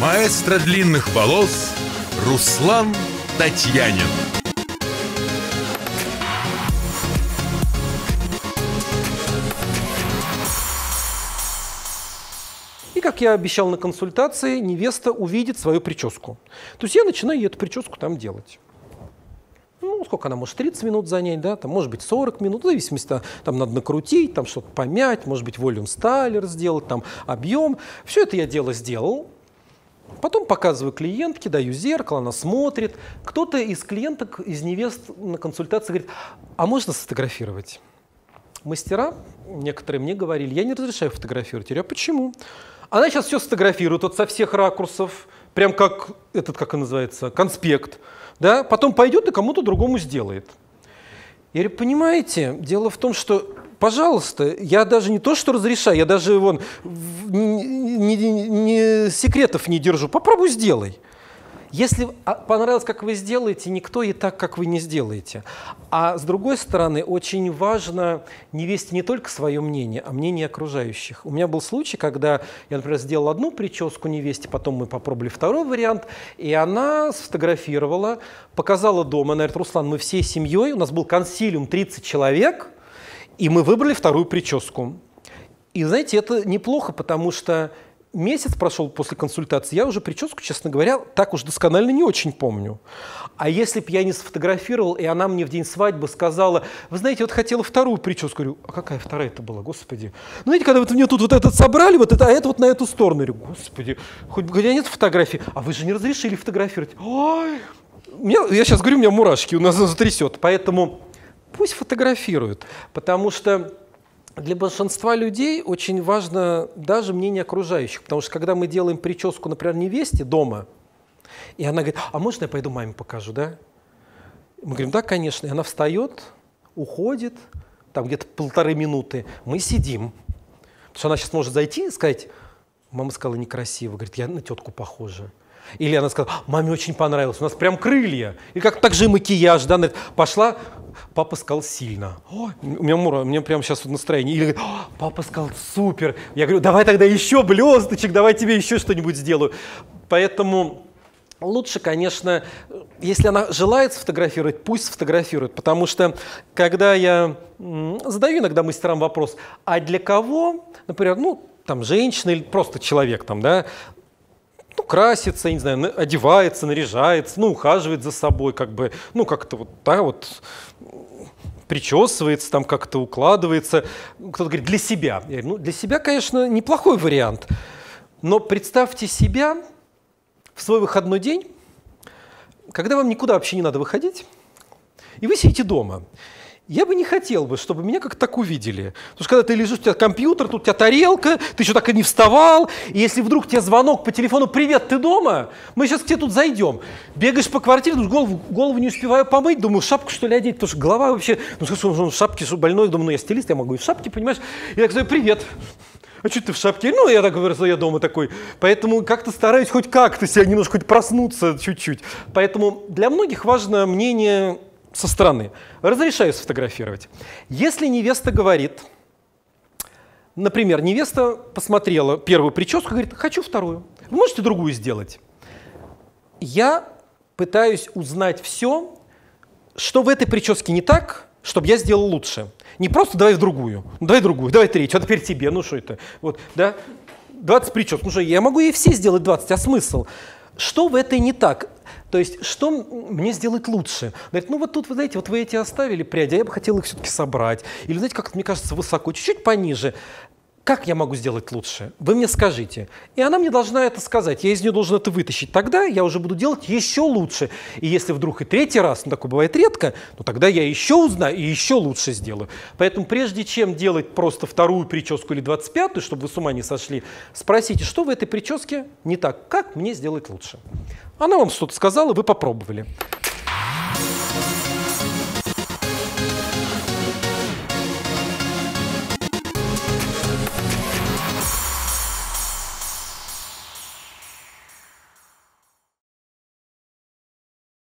Маэстро длинных волос Руслан Татьянин. И, как я обещал на консультации, невеста увидит свою прическу. То есть я начинаю ей эту прическу там делать. Ну, сколько она может, 30 минут занять, да, там, может быть, 40 минут, в зависимости, там надо накрутить, там что-то помять, может быть, волюм стайлер сделать, там объем. Все это я дело сделал. Потом показываю клиентке, даю зеркало, она смотрит. Кто-то из клиенток, из невест на консультации говорит: а можно сфотографировать? Мастера некоторые мне говорили: я не разрешаю фотографировать. Я говорю: а почему? Она сейчас все сфотографирует вот со всех ракурсов, прям как этот, как он называется, конспект. Да? Потом пойдет и кому-то другому сделает. Я говорю: понимаете, дело в том, что, пожалуйста, я даже не то, что разрешаю, я даже вон, секретов не держу. Попробуй сделай. Если понравилось, как вы сделаете, никто и так, как вы не сделаете. А с другой стороны, очень важно невесте не только свое мнение, а мнение окружающих. У меня был случай, когда я, например, сделал одну прическу невесте, потом мы попробовали второй вариант, и она сфотографировала, показала дома. Она говорит: Руслан, мы всей семьей, у нас был консилиум 30 человек, и мы выбрали вторую прическу. И знаете, это неплохо, потому что месяц прошел после консультации, я уже прическу, честно говоря, так уж досконально не очень помню. А если бы я не сфотографировал, и она мне в день свадьбы сказала: вы знаете, вот хотела вторую прическу. Говорю: а какая вторая-то была, господи? Ну, знаете, когда вот мне тут вот этот собрали, вот это, а это вот на эту сторону. Я говорю: господи, хоть бы нет фотографии. А вы же не разрешили фотографировать. Ой, я сейчас говорю, у меня мурашки, у нас затрясет. Поэтому пусть фотографируют, потому что для большинства людей очень важно даже мнение окружающих, потому что когда мы делаем прическу, например, невесте дома, и она говорит: а можно я пойду маме покажу, да? Мы говорим: да, конечно. И она встает, уходит, там где-то 1,5 минуты, мы сидим. Потому что она сейчас может зайти и сказать: мама сказала некрасиво, говорит, я на тетку похожа. Или она сказала: маме очень понравилось, у нас прям крылья. И как так же и макияж, да, пошла, папа сказал сильно. Ой, у меня прямо сейчас вот настроение. Или говорит: папа сказал супер. Я говорю: давай тогда еще блесточек, давай тебе еще что-нибудь сделаю. Поэтому лучше, конечно, если она желает сфотографировать, пусть сфотографирует. Потому что когда я задаю иногда мастерам вопрос: а для кого, например, ну, там, женщина или просто человек, там, да, ну, красится, я не знаю, одевается, наряжается, ну, ухаживает за собой, как бы, ну, как-то вот, да, вот, причесывается, там, как-то укладывается. Кто-то говорит: для себя. Я говорю: ну, для себя, конечно, неплохой вариант. Но представьте себя в свой выходной день, когда вам никуда вообще не надо выходить, и вы сидите дома. Я бы не хотел бы, чтобы меня как-то так увидели. Потому что когда ты лежишь, у тебя компьютер, тут у тебя тарелка, ты еще так и не вставал. И если вдруг тебе звонок по телефону: привет, ты дома? Мы сейчас к тебе тут зайдем. Бегаешь по квартире, голову не успеваю помыть, думаю, шапку что ли одеть, потому что голова вообще, ну что он в шапке, что больной, думаю, ну я стилист, я могу и в шапке, понимаешь? И я говорю: привет. А что ты в шапке? Ну, я так говорю, что я дома такой. Поэтому как-то стараюсь хоть как-то себя немножко хоть проснуться чуть-чуть. Поэтому для многих важно мнение со стороны. Разрешаю сфотографировать. Если невеста говорит, например, невеста посмотрела первую прическу, говорит: хочу вторую. Вы можете другую сделать? Я пытаюсь узнать все, что в этой прическе не так, чтобы я сделал лучше. Не просто давай другую, давай третью, а теперь тебе, ну что это? Вот, да? 20 причесок, ну что, я могу ей все сделать 20, а смысл? Что в этой не так? То есть, что мне сделать лучше? Говорит: ну вот тут, вы знаете, вот вы эти оставили пряди, а я бы хотел их все-таки собрать. Или, знаете, как мне кажется, высоко, чуть-чуть пониже. Как я могу сделать лучше? Вы мне скажите. И она мне должна это сказать. Я из нее должен это вытащить. Тогда я уже буду делать еще лучше. И если вдруг и третий раз, ну такое бывает редко, то тогда я еще узнаю и еще лучше сделаю. Поэтому прежде чем делать просто вторую прическу или 25-ю, чтобы вы с ума не сошли, спросите, что в этой прическе не так, как мне сделать лучше. Она вам что-то сказала, вы попробовали.